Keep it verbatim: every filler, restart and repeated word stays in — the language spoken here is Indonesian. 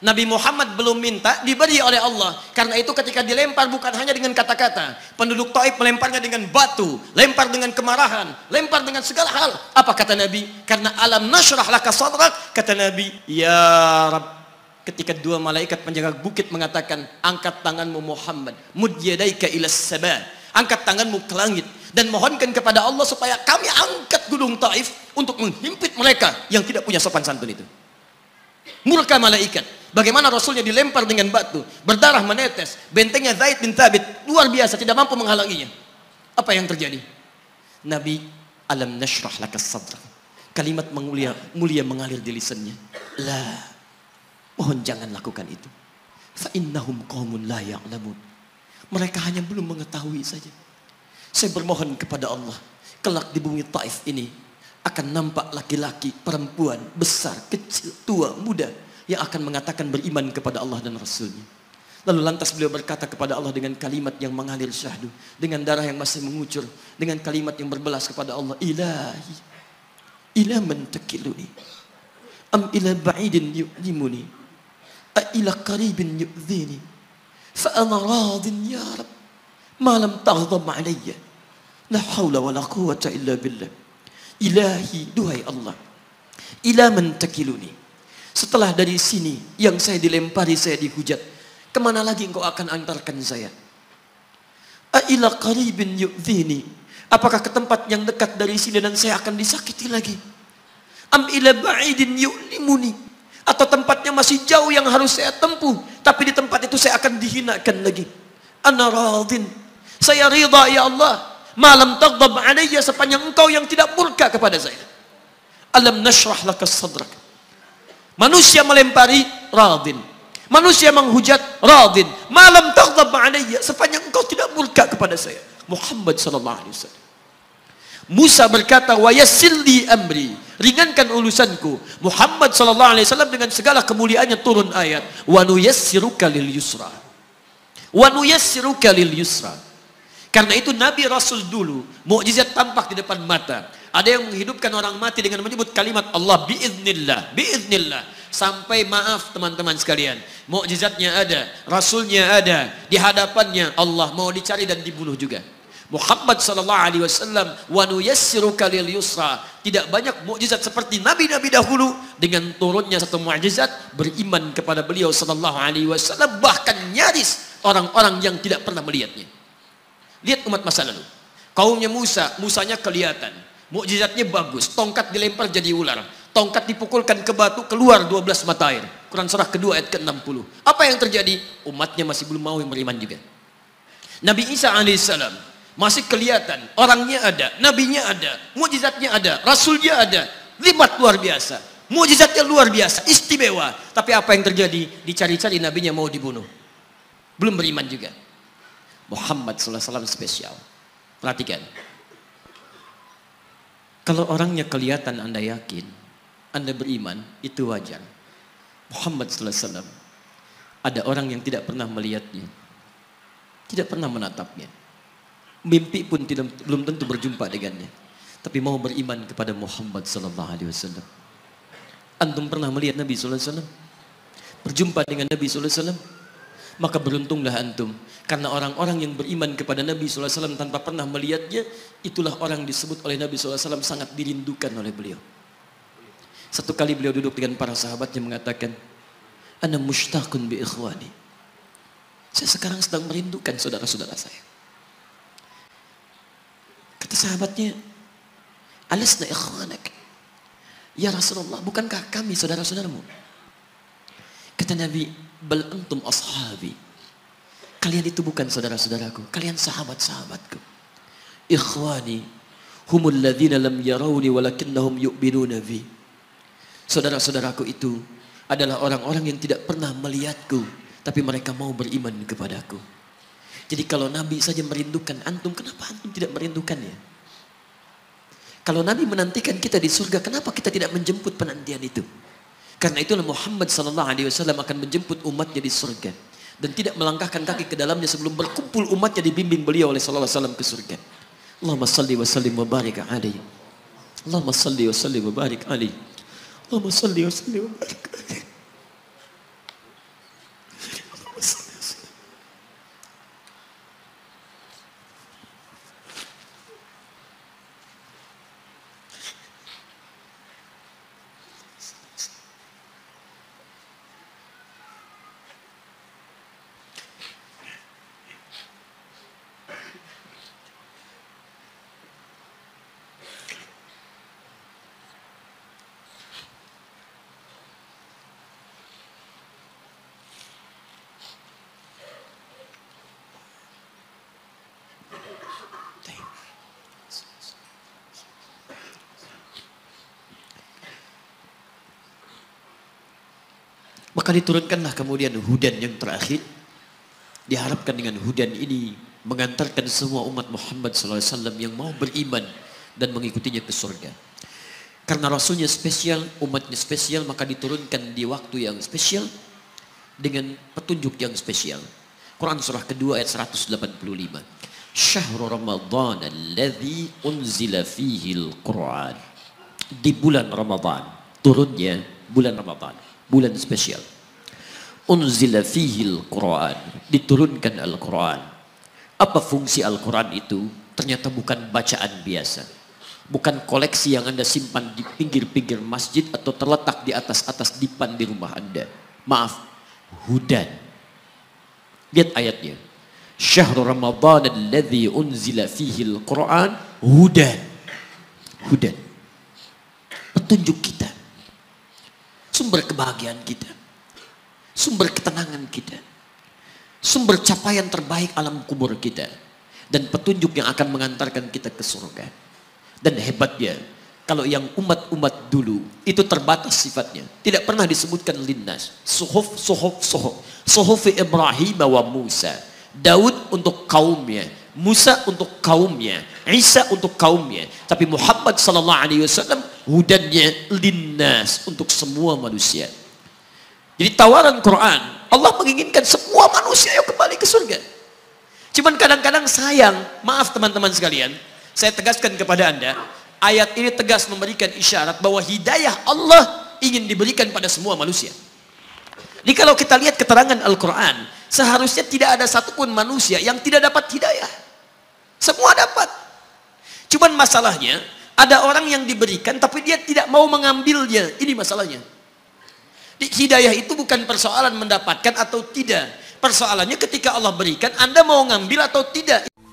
Nabi Muhammad belum minta, diberi oleh Allah. Karena itu ketika dilempar bukan hanya dengan kata-kata. Penduduk Taif melemparnya dengan batu, lempar dengan kemarahan, lempar dengan segala hal. Apa kata Nabi? Karena alam nashrah laka sadrak, kata Nabi, ya Rabb. Ketika dua malaikat penjaga bukit mengatakan, angkat tanganmu Muhammad, mud yadaika ilas sama, angkat tanganmu ke langit dan mohonkan kepada Allah supaya kami angkat gunung Taif untuk menghimpit mereka yang tidak punya sopan santun itu. Murka malaikat. Bagaimana Rasulnya dilempar dengan batu, berdarah menetes, bentengnya Zaid bin Thabit luar biasa, tidak mampu menghalanginya. Apa yang terjadi? Nabi, alam nashrah laka sadrak. Kalimat mulia, mulia mengalir di lisannya. La, mohon jangan lakukan itu. Fa innahum qaumun la ya'lamun. Mereka hanya belum mengetahui saja. Saya bermohon kepada Allah, kelak di bumi Taif ini akan nampak laki-laki, perempuan, besar, kecil, tua, muda yang akan mengatakan beriman kepada Allah dan Rasulnya. Lalu lantas beliau berkata kepada Allah dengan kalimat yang mengalir syahdu, dengan darah yang masih mengucur, dengan kalimat yang berbelas kepada Allah, Ilahi, ila man takiluni, am ila ba'idin yu'limuni, a ila qaribin yu'zini, fa ana radin ya Rab, ma lam taghdab alayya, la hawla wa la quwwata illa billah. Ilahi, duhai Allah, ila man takiluni, setelah dari sini yang saya dilempari, saya dihujat, kemana lagi engkau akan antarkan saya? A'ila qaribin yu'zini, apakah ke tempat yang dekat dari sini dan saya akan disakiti lagi? Am ila ba'idin yu'limuni, atau tempatnya masih jauh yang harus saya tempuh, tapi di tempat itu saya akan dihinakan lagi. Ana radin, saya ridha ya Allah, malam taghdab alayya, sepanjang engkau yang tidak murka kepada saya. Alam nashrah laka sadrak. Manusia melempari, radin. Manusia menghujat, radin. Malam taghdab alayya, sepanjang engkau tidak murka kepada saya. Muhammad sallallahu alaihi wasallam. Musa berkata, wa yassir li amri, ringankan urusanku. Muhammad sallallahu alaihi wasallam dengan segala kemuliaannya turun ayat, wa nuyassiruka lil yusra. Wa nuyassiruka lil yusra. Karena itu Nabi Rasul dulu mukjizat tampak di depan mata. Ada yang menghidupkan orang mati dengan menyebut kalimat Allah biiznillah, biiznillah. Sampai maaf teman-teman sekalian, mukjizatnya ada, Rasulnya ada, di hadapannya Allah mau dicari dan dibunuh juga. Muhammad sallallahu alaihi wasallam, wa nuyassiruka lil yusra. Tidak banyak mukjizat seperti nabi-nabi dahulu, dengan turunnya satu mukjizat beriman kepada beliau sallallahu alaihi wasallam, bahkan nyaris orang-orang yang tidak pernah melihatnya. Lihat umat masa lalu. Kaumnya Musa, Musanya kelihatan. Mukjizatnya bagus, tongkat dilempar jadi ular, tongkat dipukulkan ke batu, keluar dua belas mata air. Quran surah kedua ayat ke enam puluh. Apa yang terjadi? Umatnya masih belum mau beriman juga. Nabi Isa alaihissalam masih kelihatan, orangnya ada, nabinya ada, mukjizatnya ada, rasulnya ada, libat luar biasa, mukjizatnya luar biasa, istimewa. Tapi apa yang terjadi? Dicari-cari nabinya mau dibunuh, belum beriman juga. Muhammad sallallahu alaihi wasallam spesial. Perhatikan. Kalau orangnya kelihatan Anda yakin, Anda beriman, itu wajar. Muhammad sallallahu alaihi wasallam, ada orang yang tidak pernah melihatnya, tidak pernah menatapnya, mimpi pun tidak, belum tentu berjumpa dengannya, tapi mau beriman kepada Muhammad sallallahu alaihi wasallam. Antum pernah melihat Nabi sallallahu alaihi wasallam? Berjumpa dengan Nabi sallallahu alaihi wasallam? Maka beruntunglah antum, karena orang-orang yang beriman kepada Nabi sallallahu alaihi wasallam tanpa pernah melihatnya, itulah orang disebut oleh Nabi sallallahu alaihi wasallam sangat dirindukan oleh beliau. Satu kali beliau duduk dengan para sahabatnya mengatakan, ana mushtaqun bi ikhwani, saya sekarang sedang merindukan saudara-saudara saya. Kata sahabatnya, alasna ikhwanak ya Rasulullah, bukankah kami saudara-saudaramu? Kata Nabi, bal antum ashabi, kalian itu bukan saudara-saudaraku, kalian sahabat-sahabatku. Ikhwani humul ladzina lam yarawni walakinnahum yu'minuna bi, saudara-saudaraku itu adalah orang-orang yang tidak pernah melihatku, tapi mereka mau beriman kepadaku. Jadi kalau Nabi saja merindukan antum, kenapa antum tidak merindukannya? Kalau Nabi menantikan kita di surga, kenapa kita tidak menjemput penantian itu? Karena itulah Muhammad sallallahu alaihi wasallam akan menjemput umatnya di surga dan tidak melangkahkan kaki ke dalamnya sebelum berkumpul umatnya dibimbing beliau oleh sallallahu alaihi wasallam ke surga. Allahumma salli wa sallim wa barik alaihi. Allahumma salli wa sallim wa barik alaihi. Allahumma salli wa sallim wa barik alaihi. Maka diturunkanlah kemudian hudan yang terakhir. Diharapkan dengan hudan ini mengantarkan semua umat Muhammad sallallahu alaihi wasallam yang mau beriman dan mengikutinya ke surga. Karena Rasulnya spesial, umatnya spesial, maka diturunkan di waktu yang spesial dengan petunjuk yang spesial. Quran surah kedua ayat seratus delapan puluh lima. Syahrul Ramadan alladzi unzila fihi al-Quran. Di bulan Ramadan, turunnya bulan Ramadan, bulan spesial. Unzila fihi al-Quran, diturunkan Al-Quran. Apa fungsi Al-Quran itu? Ternyata bukan bacaan biasa. Bukan koleksi yang Anda simpan di pinggir-pinggir masjid atau terletak di atas-atas dipan di rumah Anda. Maaf, hudan. Lihat ayatnya. Syahrul Ramadan alladzi unzila fihi al-Quran hudan. Hudan. Petunjuk kita. Sumber kebahagiaan kita. Sumber ketenangan kita. Sumber capaian terbaik alam kubur kita. Dan petunjuk yang akan mengantarkan kita ke surga. Dan hebatnya, kalau yang umat-umat dulu itu terbatas sifatnya, tidak pernah disebutkan linnas. Suhuf, suhuf, suhuf. Suhuf Ibrahim wa Musa. Daud untuk kaumnya, Musa untuk kaumnya, Isa untuk kaumnya. Tapi Muhammad sallallahu alaihi wasallam hudannya linnas untuk semua manusia. Jadi tawaran Quran, Allah menginginkan semua manusia yang kembali ke surga. Cuman kadang-kadang sayang, maaf teman-teman sekalian, saya tegaskan kepada Anda, ayat ini tegas memberikan isyarat bahwa hidayah Allah ingin diberikan pada semua manusia. Jadi kalau kita lihat keterangan Al-Quran, seharusnya tidak ada satupun manusia yang tidak dapat hidayah. Semua dapat. Cuman masalahnya, ada orang yang diberikan tapi dia tidak mau mengambilnya. Ini masalahnya. Hidayah itu bukan persoalan mendapatkan atau tidak. Persoalannya ketika Allah berikan, Anda mau ngambil atau tidak.